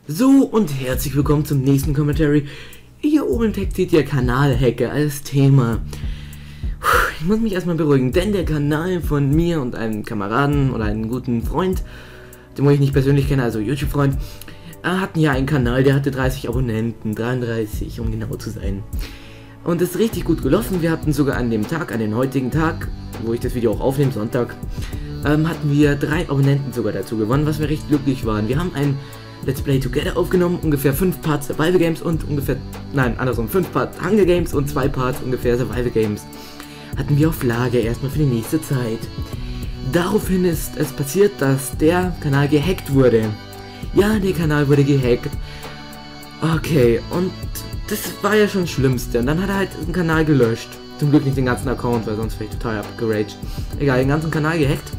So und herzlich willkommen zum nächsten Commentary. Hier oben im Text seht ihr Kanalhacker als Thema. Ich muss mich erstmal beruhigen, denn der Kanal von mir und einem Kameraden oder einem guten Freund, den ich nicht persönlich kenne, also YouTube-Freund, hatten ja einen Kanal, der hatte 30 Abonnenten, 33 um genau zu sein. Und es ist richtig gut gelaufen. Wir hatten sogar an dem Tag, an den heutigen Tag, wo ich das Video auch aufnehme, Sonntag, hatten wir 3 Abonnenten sogar dazu gewonnen, was wir recht glücklich waren. Wir haben ein Let's Play Together aufgenommen, ungefähr 5 Parts Survival Games und ungefähr, nein, andersrum, 5 Parts Hunger Games und 2 Parts ungefähr Survival Games. Hatten wir auf Lager erstmal für die nächste Zeit. Daraufhin ist es passiert, dass der Kanal gehackt wurde. Ja, der Kanal wurde gehackt. Okay, und das war ja schon das Schlimmste. Und dann hat er halt den Kanal gelöscht. Zum Glück nicht den ganzen Account, weil sonst wäre ich total abgeraged. Egal, den ganzen Kanal gehackt.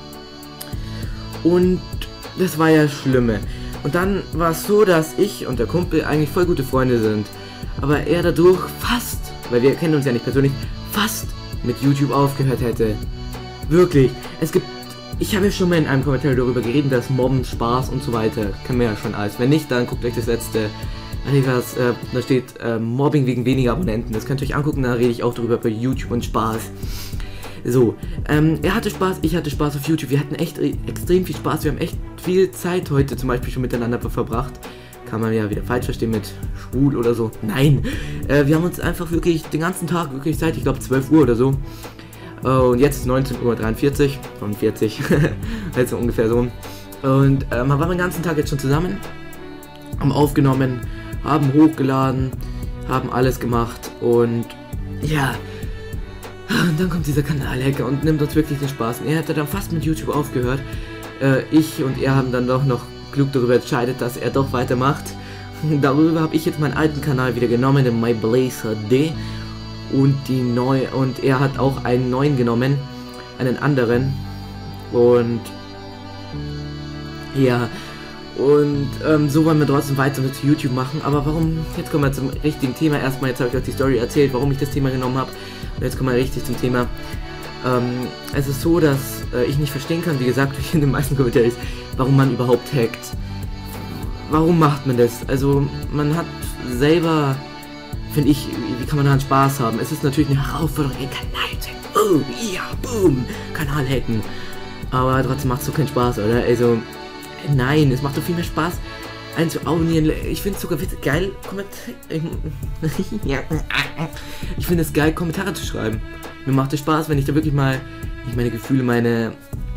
Und das war ja das Schlimme. Und dann war es so, dass ich und der Kumpel eigentlich voll gute Freunde sind. Aber er dadurch fast, weil wir kennen uns ja nicht persönlich, fast mit YouTube aufgehört hätte. Wirklich. Ich habe ja schon mal in einem Kommentar darüber geredet, dass Mobben, Spaß und so weiter, kennen wir ja schon alles. Wenn nicht, dann guckt euch das letzte, da steht Mobbing wegen weniger Abonnenten. Das könnt ihr euch angucken, da rede ich auch darüber bei YouTube und Spaß. So, er hatte Spaß, ich hatte Spaß auf YouTube, wir hatten echt extrem viel Spaß, wir haben echt viel Zeit heute zum Beispiel schon miteinander verbracht. Kann man ja wieder falsch verstehen mit schwul oder so. Nein, wir haben uns einfach wirklich den ganzen Tag, wirklich seit, ich glaube 12 Uhr oder so. Und jetzt ist 19:43 Uhr, 45, also ungefähr so. Und wir waren den ganzen Tag jetzt schon zusammen, haben aufgenommen, haben hochgeladen, haben alles gemacht und ja. Und dann kommt dieser Kanalhacker und nimmt uns wirklich den Spaß. Und er hatte dann fast mit YouTube aufgehört. Ich und er haben dann doch noch klug darüber entscheidet, dass er doch weitermacht. Darüber habe ich jetzt meinen alten Kanal wieder genommen, den MyBlazeHD. Und er hat auch einen neuen genommen, einen anderen. Und ja, und so wollen wir trotzdem weiter mit YouTube machen. Aber warum, jetzt kommen wir zum richtigen Thema. Erstmal, jetzt habe ich euch die Story erzählt, warum ich das Thema genommen habe. Und jetzt kommen wir richtig zum Thema. Es ist so, dass ich nicht verstehen kann, wie gesagt, wie in den meisten Kommentaren, warum man überhaupt hackt. Warum macht man das? Also, man hat selber, finde ich, wie kann man daran Spaß haben? Es ist natürlich eine Herausforderung, einen Kanal zu hacken. Oh, ja, boom, Kanal hacken. Aber trotzdem macht es so keinen Spaß, oder? Also, nein, es macht doch viel mehr Spaß, einen zu abonnieren. Ich finde es sogar geil, ich finde es geil, Kommentare zu schreiben. Mir macht es Spaß, wenn ich da wirklich mal meine Gefühle, meine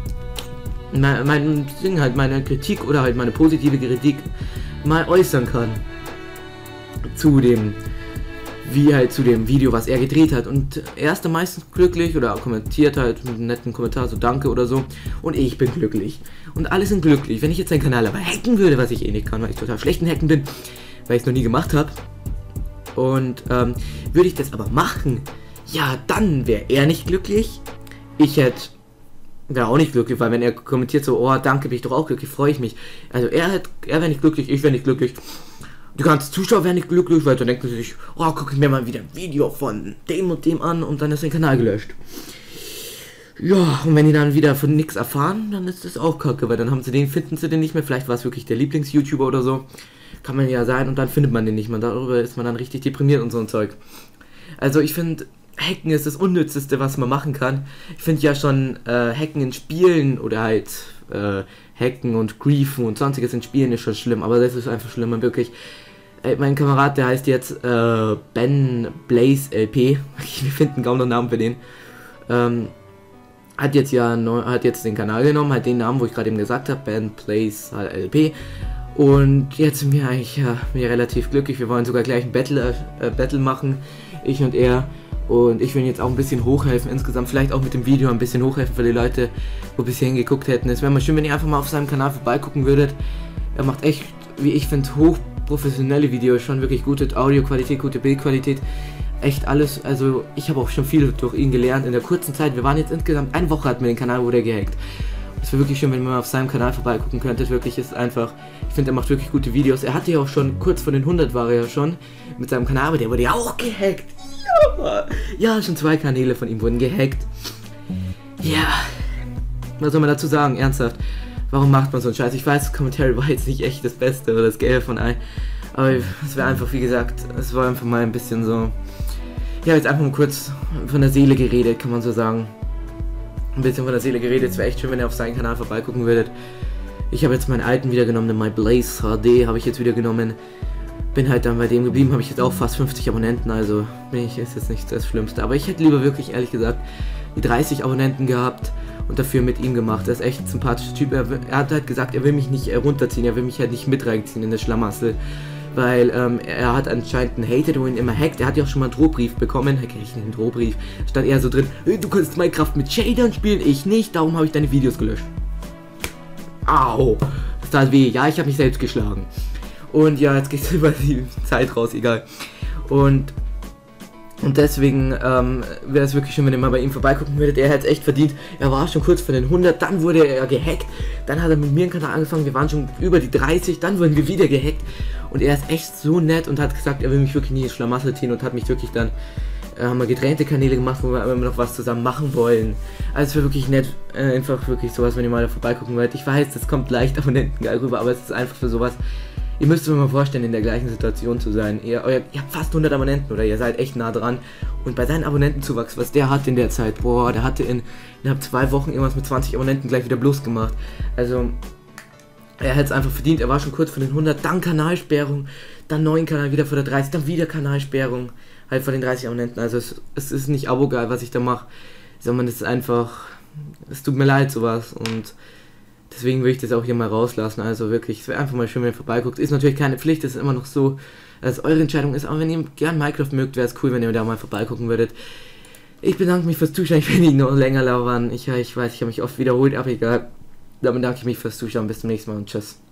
Kritik oder halt meine positive Kritik mal äußern kann. Zu dem Video, was er gedreht hat. Und er ist dann meistens glücklich oder kommentiert halt mit einem netten Kommentar, so danke oder so. Und ich bin glücklich. Und alle sind glücklich. Wenn ich jetzt seinen Kanal aber hacken würde, was ich eh nicht kann, weil ich total schlecht in Hacken bin, weil ich es noch nie gemacht habe. Und würde ich das aber machen, ja, dann wäre er nicht glücklich. Ich wäre auch nicht glücklich, weil wenn er kommentiert so, oh danke, bin ich doch auch glücklich, freue ich mich. Also er wäre nicht glücklich, ich wäre nicht glücklich. Die ganzen Zuschauer werden nicht glücklich, weil dann denken sie sich, oh, gucke ich mir mal wieder ein Video von dem und dem an und dann ist der Kanal gelöscht. Ja, und wenn die dann wieder von nichts erfahren, dann ist das auch kacke, weil dann finden sie den nicht mehr, vielleicht war es wirklich der Lieblings-YouTuber oder so. Kann man ja sein und dann findet man den nicht mehr, darüber ist man dann richtig deprimiert und so ein Zeug. Also ich finde, Hacken ist das Unnützeste, was man machen kann. Ich finde ja schon, Hacken in Spielen oder halt, Hacken und Griefen und sonstiges in Spielen ist schon schlimm, aber das ist einfach schlimmer, wirklich. Mein Kamerad, der heißt jetzt Ben Blaze LP. Wir finden kaum noch einen Namen für den. Hat jetzt den Kanal genommen, halt den Namen, wo ich gerade eben gesagt habe, Ben Blaze LP. Und jetzt sind wir eigentlich wir relativ glücklich. Wir wollen sogar gleich ein Battle machen, ich und er. Und ich will jetzt auch ein bisschen hochhelfen insgesamt, vielleicht auch mit dem Video ein bisschen hochhelfen für die Leute, wo bisher hingeguckt hätten. Es wäre mal schön, wenn ihr einfach mal auf seinem Kanal vorbeigucken würdet. Er macht echt, wie ich finde, hochprofessionelle Videos, schon wirklich gute Audioqualität, gute Bildqualität, echt alles. Also ich habe auch schon viel durch ihn gelernt in der kurzen Zeit. Wir waren jetzt insgesamt eine Woche, hatten wir den Kanal, wurde er gehackt. Es wäre wirklich schön, wenn ihr mal auf seinem Kanal vorbeigucken könntet. Wirklich ist einfach, ich finde, er macht wirklich gute Videos. Er hatte ja auch schon, kurz vor den 100 war er ja schon mit seinem Kanal, aber der wurde ja auch gehackt. Ja, schon 2 Kanäle von ihm wurden gehackt. Ja, was soll man dazu sagen, ernsthaft? warum macht man so einen Scheiß? Ich weiß, das Commentary war jetzt nicht echt das Beste oder das Gelbe von Ei, aber es wäre einfach, wie gesagt, es war einfach mal ein bisschen so, ja, jetzt einfach mal kurz von der Seele geredet, kann man so sagen. Ein bisschen von der Seele geredet, es wäre echt schön, wenn ihr auf seinen Kanal vorbeigucken würdet. Ich habe jetzt meinen alten wieder genommen, den My Blaze HD habe ich jetzt wieder genommen. Bin halt dann bei dem geblieben, habe ich jetzt auch fast 50 Abonnenten, also ist jetzt nicht das Schlimmste. Aber ich hätte lieber wirklich, ehrlich gesagt, die 30 Abonnenten gehabt und dafür mit ihm gemacht. Er ist echt ein sympathischer Typ. Er hat halt gesagt, er will mich nicht runterziehen, er will mich halt nicht mit reinziehen in das Schlamassel. Weil er hat anscheinend einen Hater, der ihn immer hackt. Er hat ja auch schon mal einen Drohbrief bekommen. Einen Drohbrief. Stand eher so drin, du kannst Minecraft mit Shadern spielen, ich nicht, darum habe ich deine Videos gelöscht. Au, das tat weh. Ja, ich habe mich selbst geschlagen. Und ja, jetzt geht es über die Zeit raus, egal. Und deswegen wäre es wirklich schön, wenn ihr mal bei ihm vorbeigucken würdet. Er hat es echt verdient. Er war schon kurz vor den 100, dann wurde er gehackt. Dann hat er mit mir einen Kanal angefangen, wir waren schon über die 30, dann wurden wir wieder gehackt. Und er ist echt so nett und hat gesagt, er will mich wirklich nie ins Schlamassel ziehen und hat mich wirklich dann, haben wir getrennte Kanäle gemacht, wo wir immer noch was zusammen machen wollen. Also es wäre wirklich nett, einfach wirklich sowas, wenn ihr mal da vorbeigucken wollt. Ich weiß, das kommt leicht Abonnenten geil rüber, aber es ist einfach für sowas. Ihr müsst euch mal vorstellen, in der gleichen Situation zu sein. Ihr habt fast 100 Abonnenten oder ihr seid echt nah dran. Und bei seinem Abonnentenzuwachs, was der hat in der Zeit, boah, der hatte innerhalb 2 Wochen irgendwas mit 20 Abonnenten gleich wieder Plus gemacht. Also, er hätte es einfach verdient. Er war schon kurz vor den 100, dann Kanalsperrung, dann neuen Kanal wieder vor der 30, dann wieder Kanalsperrung, halt vor den 30 Abonnenten. Also, es ist nicht abogeil, was ich da mache, sondern es ist einfach, es tut mir leid, sowas. Und deswegen würde ich das auch hier mal rauslassen, also wirklich, es wäre einfach mal schön, wenn ihr vorbeiguckt. Ist natürlich keine Pflicht, es ist immer noch so, dass es eure Entscheidung ist, aber wenn ihr gern Minecraft mögt, wäre es cool, wenn ihr da mal vorbeigucken würdet. Ich bedanke mich fürs Zuschauen, ich will nicht noch länger labern, ich weiß, ich habe mich oft wiederholt, aber egal. Damit bedanke ich mich fürs Zuschauen, bis zum nächsten Mal und tschüss.